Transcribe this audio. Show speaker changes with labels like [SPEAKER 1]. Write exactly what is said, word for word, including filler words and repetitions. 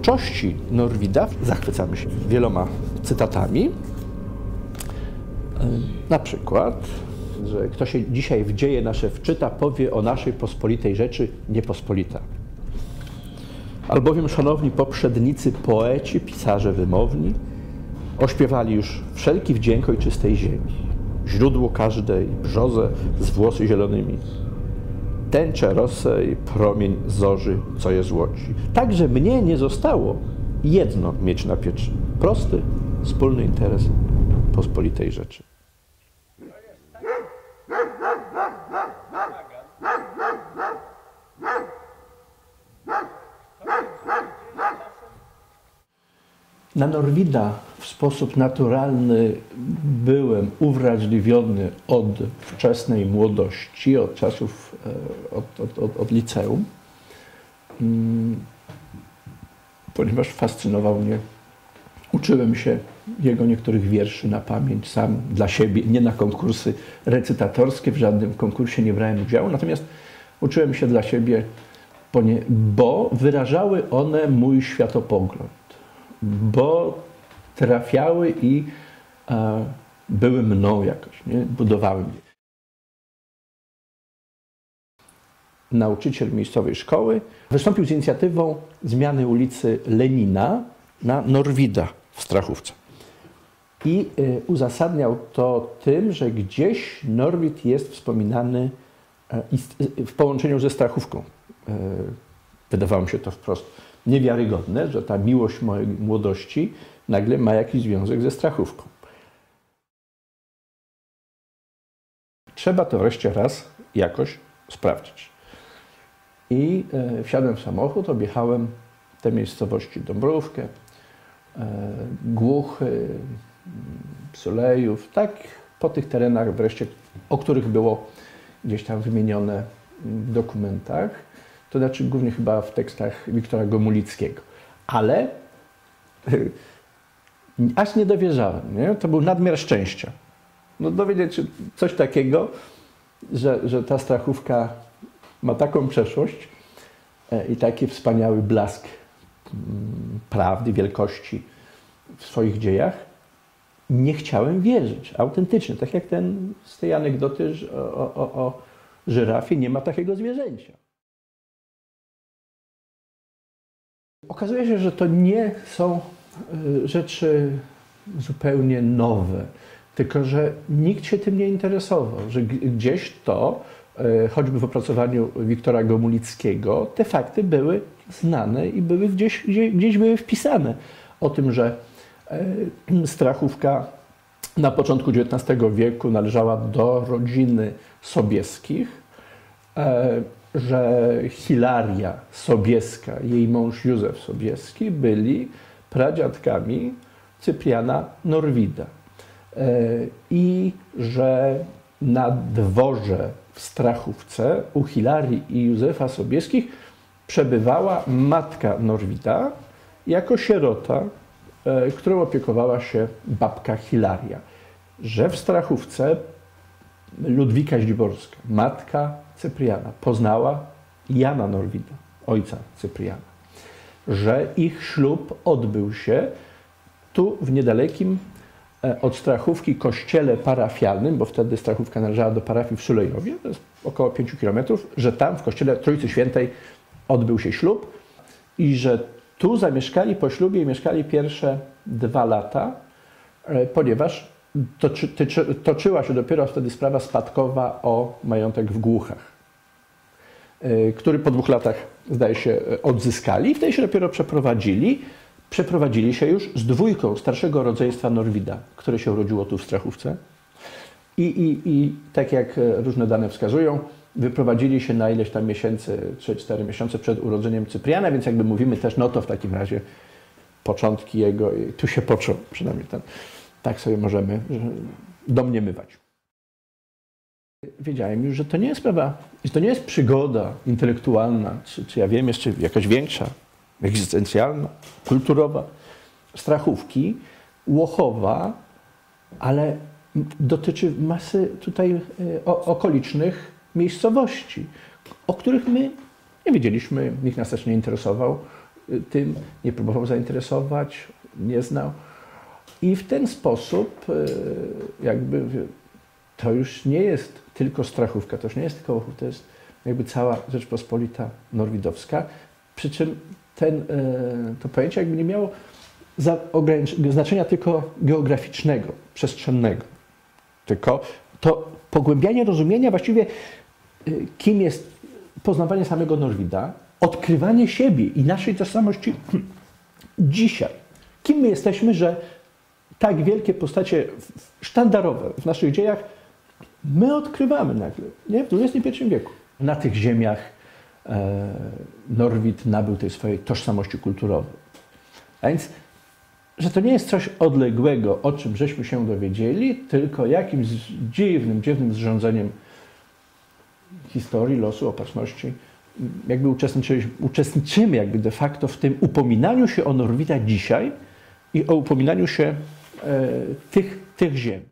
[SPEAKER 1] twórczości Norwida zachwycamy się wieloma cytatami. Na przykład, że kto się dzisiaj w dzieje nasze wczyta, powie o naszej pospolitej rzeczy niepospolita. Albowiem, szanowni poprzednicy, poeci, pisarze wymowni, ośpiewali już wszelki wdzięk ojczystej ziemi, źródło każdej brzozę z włosy zielonymi, tęczę rosę i promień zorzy, co je złoci. Także mnie nie zostało jedno mieć na pieczy. Prosty, wspólny interes pospolitej rzeczy. Na Norwida w sposób naturalny byłem uwrażliwiony od wczesnej młodości, od czasów, od, od, od, od liceum, ponieważ fascynował mnie. Uczyłem się jego niektórych wierszy na pamięć, sam dla siebie, nie na konkursy recytatorskie, w żadnym konkursie nie brałem udziału, natomiast uczyłem się dla siebie, bo wyrażały one mój światopogląd, bo trafiały i e, były mną jakoś, nie? Budowały mnie. Nauczyciel miejscowej szkoły wystąpił z inicjatywą zmiany ulicy Lenina na Norwida w Strachówce. I y, uzasadniał to tym, że gdzieś Norwid jest wspominany y, w połączeniu ze Strachówką. Y, wydawało mi się to wprost niewiarygodne, że ta miłość mojej młodości nagle ma jakiś związek ze Strachówką. Trzeba to wreszcie raz jakoś sprawdzić. I y, wsiadłem w samochód, objechałem te miejscowości Dąbrówkę, Głuchy, Sulejów, tak po tych terenach wreszcie, o których było gdzieś tam wymienione w dokumentach, to znaczy głównie chyba w tekstach Wiktora Gomulickiego. Ale aż nie dowierzałem, nie? To był nadmiar szczęścia. No dowiedzieć się coś takiego, że, że ta Strachówka ma taką przeszłość i taki wspaniały blask prawdy, wielkości w swoich dziejach, nie chciałem wierzyć. Autentycznie, tak jak ten z tej anegdoty o, o, o żyrafie, nie ma takiego zwierzęcia. Okazuje się, że to nie są rzeczy zupełnie nowe, tylko że nikt się tym nie interesował, że gdzieś to, choćby w opracowaniu Wiktora Gomulickiego, te fakty były znane i były gdzieś, gdzieś, gdzieś były wpisane. O tym, że Strachówka na początku dziewiętnastego wieku należała do rodziny Sobieskich, że Hilaria Sobieska i jej mąż Józef Sobieski byli pradziadkami Cypriana Norwida. I że na dworze w Strachówce u Hilarii i Józefa Sobieskich przebywała matka Norwida jako sierota, którą opiekowała się babka Hilaria. Że w Strachówce Ludwika Ździborska, matka Cypriana, poznała Jana Norwida, ojca Cypriana. Że ich ślub odbył się tu w niedalekim od Strachówki kościele parafialnym, bo wtedy Strachówka należała do parafii w Sulejowie, to jest około pięciu kilometrów, że tam w kościele Trójcy Świętej odbył się ślub i że tu zamieszkali po ślubie i mieszkali pierwsze dwa lata, ponieważ toczy, tyczy, toczyła się dopiero wtedy sprawa spadkowa o majątek w Głuchach, który po dwóch latach, zdaje się, odzyskali i wtedy się dopiero przeprowadzili. Przeprowadzili się już z dwójką starszego rodzeństwa Norwida, które się urodziło tu w Strachówce. I, i, i tak jak różne dane wskazują, wyprowadzili się na ileś tam miesięcy, trzy cztery miesiące przed urodzeniem Cypriana, więc jakby mówimy też, no to w takim razie początki jego, tu się począł, przynajmniej ten, tak sobie możemy domniemywać. Wiedziałem już, że to nie jest sprawa, że to nie jest przygoda intelektualna, czy, czy ja wiem, jeszcze jakaś większa, egzystencjalna, kulturowa, Strachówki, Łochowa, ale dotyczy masy tutaj o, okolicznych miejscowości, o których my nie wiedzieliśmy, nikt nas też nie interesował tym, nie próbował zainteresować, nie znał. I w ten sposób jakby to już nie jest tylko Strachówka, to już nie jest tylko Łachów, to jest jakby cała Rzeczpospolita norwidowska, przy czym ten, to pojęcie jakby nie miało znaczenia tylko geograficznego, przestrzennego, tylko to pogłębianie rozumienia właściwie kim jest poznawanie samego Norwida, odkrywanie siebie i naszej tożsamości dzisiaj. Kim my jesteśmy, że tak wielkie postacie sztandarowe w naszych dziejach my odkrywamy nagle, nie? W dwudziestym pierwszym wieku. Na tych ziemiach e, Norwid nabył tej swojej tożsamości kulturowej. A więc, że to nie jest coś odległego, o czym żeśmy się dowiedzieli, tylko jakimś dziwnym, dziwnym zrządzeniem historii, losu, opatrzności. Jakby uczestniczymy, uczestniczymy jakby de facto w tym upominaniu się o Norwida dzisiaj i o upominaniu się e, tych, tych ziem.